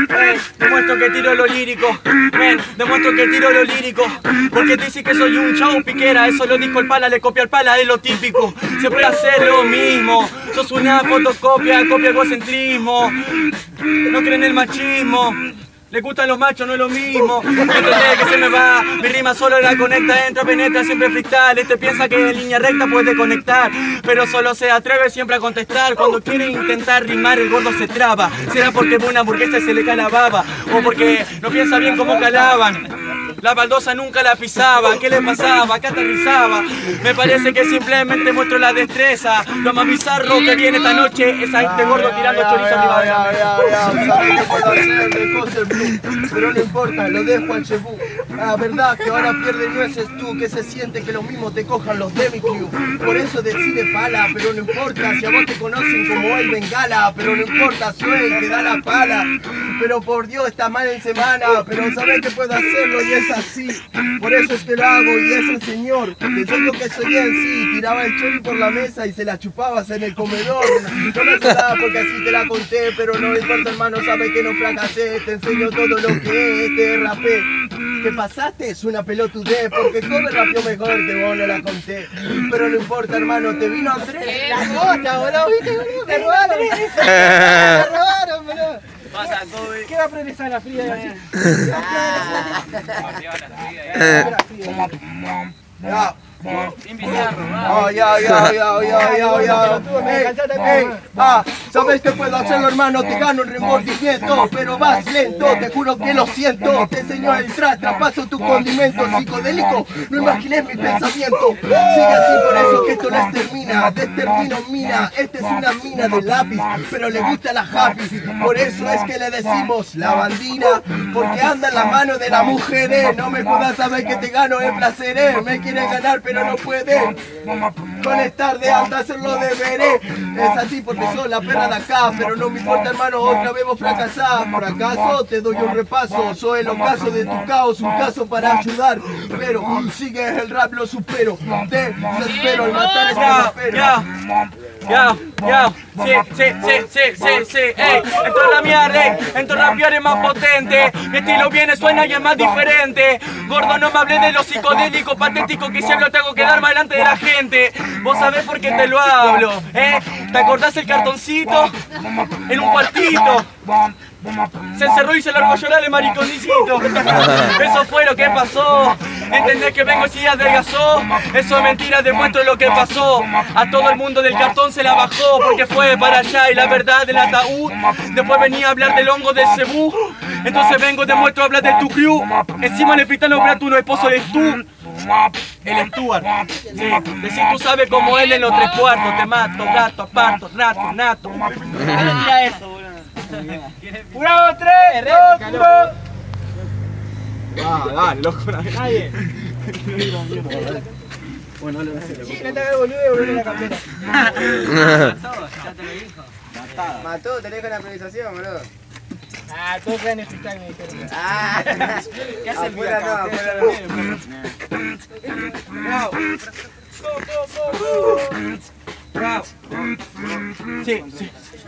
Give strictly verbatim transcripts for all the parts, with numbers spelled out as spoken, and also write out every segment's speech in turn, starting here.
Ey, demuestro que tiro lo lírico. Ven, demuestro que tiro lo lírico. Porque te dice que soy un chau piquera. Eso lo dijo el pala, le copia al pala, es lo típico. Siempre hacer lo mismo. Sos una fotocopia, copia egocentrismo. No creen en el machismo. Le gustan los machos, no es lo mismo. Entendés que se me va, mi rima solo la conecta, entra, penetra, siempre freestyle. Este piensa que en línea recta puede conectar, pero solo se atreve siempre a contestar. Cuando quiere intentar rimar, el gordo se traba. Será porque ve una hamburguesa y se le cae la baba, o porque no piensa bien cómo calaban. La baldosa nunca la pisaba, ¿qué le pasaba? ¿Qué aterrizaba? Me parece que simplemente muestro la destreza. Lo más bizarro que viene esta noche es a este gordo tirando chorizo arriba de la mesa. Sabes que puedo hacer de cosas blue, pero no importa, lo dejo al cebú. La verdad que ahora pierde nueces tú, que se siente que lo mismo te cojan los de mi crew. Por eso decide pala, pero no importa si a vos te conocen como el Bengala. Pero no importa, soy el que da la pala. Pero por Dios está mal en semana, pero sabes que puedo hacerlo y es así. Por eso es que lo hago y es el señor que soy lo que soy en sí. Tiraba el chori por la mesa y se la chupabas en el comedor. No me acordaba porque así te la conté, pero no importa hermano, sabes que no fracasé. Te enseño todo lo que es, te rapé. ¿Qué pasaste? Es una pelotudez, porque Kobe rapeó mejor que vos no la conté. Pero no importa hermano, te vino Andrés. La gota, boludo, viste, boludo, te robaron. Te robaron, boludo. Pasa, Kobe. ¿Qué va a progresar la fría de así? Ya. Sin bizarro, Oh, ya, ya, ya, ya, ya, ya. Ey, ey, ah, ¿sabes que puedo hacerlo, hermano? Te gano el remordimiento, pero vas lento, te juro que lo siento. Te enseño el tras, traspaso tu condimento psicodélico, no imaginé mi pensamiento. Sigue así, por eso que esto no extermina, determino mina. Esta es una mina de lápiz, pero le gusta la happy. Por eso es que le decimos la bandina, porque anda en la mano de la mujer. eh. No me jodas, sabes que te gano el placer, eh. Me quieres ganar, pero pero no puede conectar de alta, hacerlo deberé. Es así porque soy la perra de acá, pero no me importa hermano, otra vez vos fracasás. Por acaso te doy un repaso, soy el ocaso de tu caos, un caso para ayudar. Pero sigue el rap, lo supero, te desespero al matar este rapero. Ya, ya, ya, sí, sí, sí, sí, sí, sí, ey, entro a rapear, ey, entro a rapear es más potente, mi estilo viene, suena y es más diferente. Gordo, no me hablé de lo psicodélico, patético que si hablo te hago quedar más delante de la gente. Vos sabés por qué te lo hablo, eh, ¿te acordás el cartoncito? En un cuartito se encerró y se largó a llorar el mariconcito. Eso fue lo que pasó. Entendés que vengo y si adelgazó. Eso es mentira, demuestro lo que pasó. A todo el mundo del cartón se la bajó porque fue para allá y la verdad del ataúd. Después venía a hablar del hongo del cebú. Entonces vengo, demuestro hablar de tu crew. Encima le fritan los platos uno esposo de tú. El Stuart, sí, decir tú sabes cómo él en los tres cuartos. Te mato, gato, aparto, rato, nato. Mira eso, boludo. Jurado, tres, dos, uno. Ah, dale, loco, nadie. Bueno, dale, dale. Sí, no te hagas boludo, boludo, la camioneta. Ya te lo dijo. Mató, te dejo la improvisación, boludo. Ah, todos quedan en freestyle, me dijeron. Ah, ¿Qué hace el afuera no, afuera no. Bravo. Sí, sí.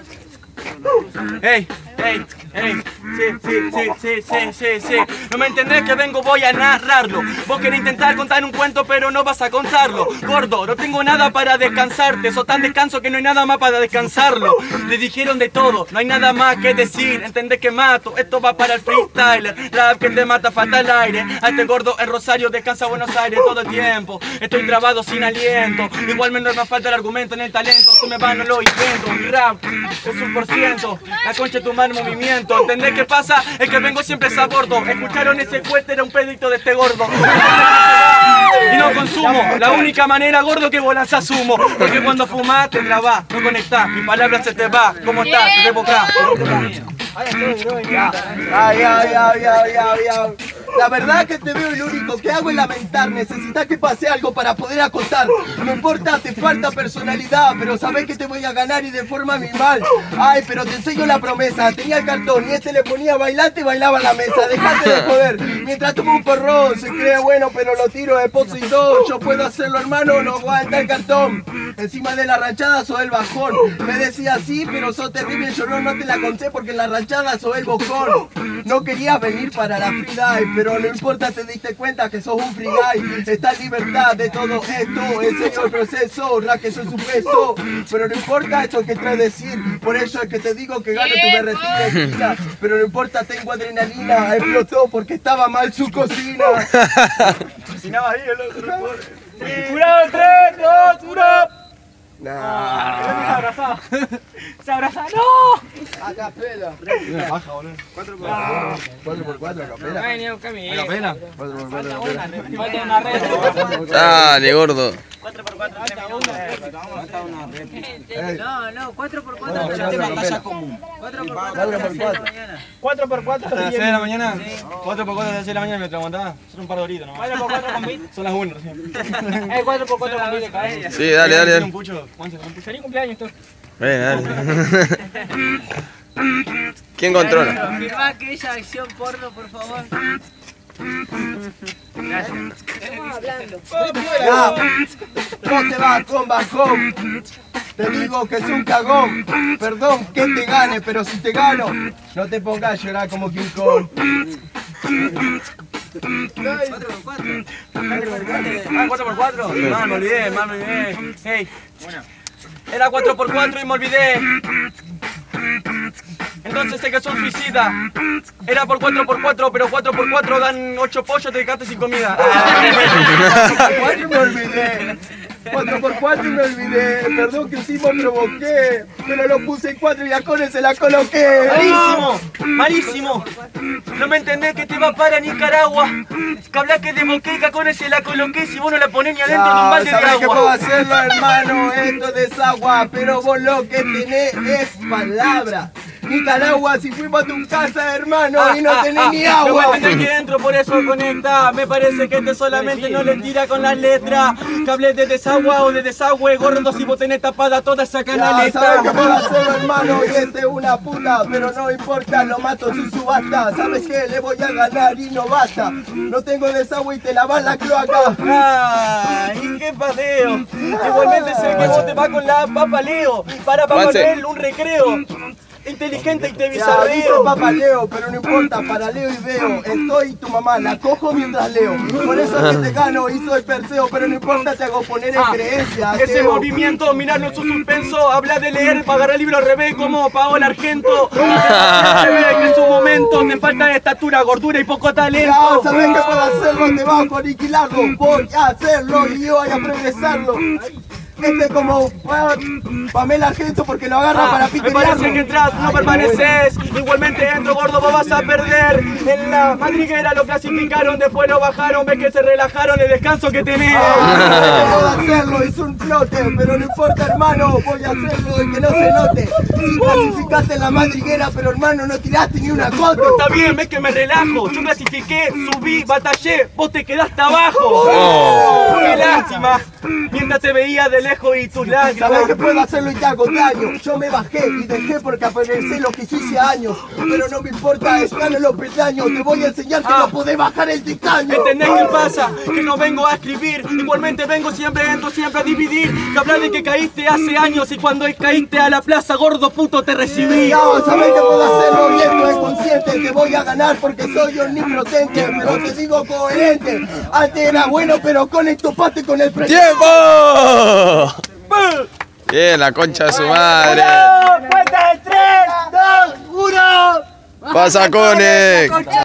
Ey, ey, ey, sí, sí, sí, sí, sí, sí, sí. No me entendés que vengo, voy a narrarlo. Vos querés intentar contar un cuento, pero no vas a contarlo. Gordo, no tengo nada para descansarte. Sos tan descanso que no hay nada más para descansarlo. Le dijeron de todo, no hay nada más que decir. Entendés que mato, esto va para el freestyler. Rap que te mata, falta el aire. A este gordo en Rosario descansa Buenos Aires todo el tiempo. Estoy trabado sin aliento. Igual menos me falta el argumento en el talento. Si me va no lo invento. Mi rap es un por ciento. La concha de tu mal movimiento. ¿Entendés qué pasa? Es que vengo siempre a bordo. Escucharon ese cuete, era un pedito de este gordo. Y no consumo. La única manera, gordo, que vos lanzás humo. Porque cuando fumás te trabás, no conectás. Mi palabra se te va. ¿Cómo estás? Te debo acá. Ay, ya, ya, ya, ya, ya. La verdad que te veo y lo único que hago es lamentar. Necesitas que pase algo para poder acotar. No importa, te falta personalidad, pero sabes que te voy a ganar y de forma minimal. Ay, pero te enseño la promesa. Tenía el cartón y este le ponía bailante y bailaba en la mesa. Dejate de joder. Mientras tomo un porrón, se cree bueno, pero lo tiro de pozo y dos. Yo puedo hacerlo, hermano, no aguanta el cartón. Encima de la ranchada soy el bajón. Me decía sí, pero sos terrible. Yo no, no te la conté porque en la ranchada soy el bocón. No quería venir para la free dive, pero no importa, te diste cuenta que sos un free guy. Está en libertad de todo esto, enseño el proceso, ra que soy su peso. Pero no importa eso que traes decir, por eso es que te digo que gano tu berretín de esquina. Pero no importa, tengo adrenalina, explotó porque estaba mal su cocina. Cocinaba ahí el otro. ¡Jurado, tres, dos, uno! Nah. Se abrazaba. Se abrazaba. ¡No! A capela. Baja, boludo. cuatro por cuatro a capela. ¿A capela? cuatro por cuatro. Falta una red. Dale, gordo. cuatro por cuatro. No, no, cuatro por cuatro. batalla común. cuatro por cuatro a las seis de la mañana. cuatro por cuatro. ¿A las seis de la mañana? cuatro por cuatro a las seis de la mañana me te aguantaba. Son un par de horitas nomás. cuatro por cuatro con beat. Son las una recién. Eh, cuatro por cuatro con beat de cabeza. Sí, dale, dale, Un dale. pucho, Juanse, un pucho. Feliz cumpleaños, tú. Ven, dale. ¿Quién controla? Firmá aquella acción porno, por favor. Ya, no te vas con bajón. Te digo que es un cagón. Perdón que te gane, pero si te gano, no te pongas a llorar como King Kong. cuatro por cuatro. Ah, cuatro por cuatro. Mal, me olvidé, mal, me olvidé. Hey. Era cuatro por cuatro y me olvidé. Entonces sé que son suicida. Era por cuatro por cuatro, pero cuatro por cuatro dan ocho pollos, te dejaste sin comida. cuatro me olvidé. cuatro por cuatro me olvidé. Perdón que sí me provoqué. Pero lo puse en cuatro y a Cone se la coloqué. ¡Malísimo! ¡Malísimo! No me entendés que te va para Nicaragua. Que hablas que de boqueca con ese la coloqué si vos no la ponés ni adentro de un balde de sabés que puedo agua. hacerlo, hermano. Esto es desagua. Pero vos lo que tenés es palabra. Nicaragua, si fuimos a tu casa, hermano, y no tenés ni agua. No me entendés que entro, por eso conecta. Me parece que este solamente no le tira con las letras. Que hables de desagua o de desagüe, gordo, si vos tenés tapada toda esa Ya, canaleta. sabes que puedo hacerlo, hermano, y este es una puta, pero no importa, lo mato sin subasta. ¿Sabes qué? Le voy a ganar y no basta. No tengo desagüe y te lavas la cloaca. ¡Ay, qué paseo! Igualmente sé que vos te vas con la papa Leo para Papá Juanse. Noel un recreo. Inteligente y te Ya, dice bizarreo. papá Leo, pero no importa, para Leo y veo. Estoy tu mamá, la cojo mientras leo. Por eso es que te gano y soy Perseo, pero no importa, te hago poner en Ah, creencia. ese ateo. movimiento, mirarlo en su suspenso, habla de leer, pagar el libro al revés como Paola Argento. Se ve que en su momento te falta estatura, gordura y poco Ya, talento. sabes que puedo hacerlo, te bajo a aniquilarlo. Voy a hacerlo y voy a progresarlo. Este es como ah, Pamela Argento porque lo agarra Ah, para me pitearlo. parece que entras, no permaneces. Igualmente entro, gordo, vos vas a perder. En la madriguera lo clasificaron, después lo bajaron. Ves que se relajaron el descanso que tenés. Ah, puedo hacerlo, es un flote, pero no importa, hermano, voy a hacerlo y que no se note. Si clasificaste en la madriguera, pero hermano, no tiraste ni una foto. Está bien, ves que me relajo. Yo clasifiqué, subí, batallé, vos te quedaste abajo. Oh. ¡Qué lástima! Mientras te veía de lejos y tus Sabes que lágrimas. puedo hacerlo y te hago daño. Yo me bajé y dejé porque aprendí lo que hice hace años. Pero no me importa, escalo los peldaños. Te voy a enseñar que Ah. no podés bajar el titanio. ¿Entendés qué pasa? Que no vengo a escribir. Igualmente vengo siempre, entro siempre a dividir. Que hablar de que caíste hace años y cuando caíste a la plaza, gordo puto, te recibí. Ya, sabes que puedo hacerlo y esto es consciente. Te voy a ganar porque soy omnipotente. Pero te digo coherente. Antes era bueno, pero con esto pate con el presidente. ¡Tiempo! Bien, la concha de su madre. ¡Cuenta de tres, dos, uno! Pasa, Cone.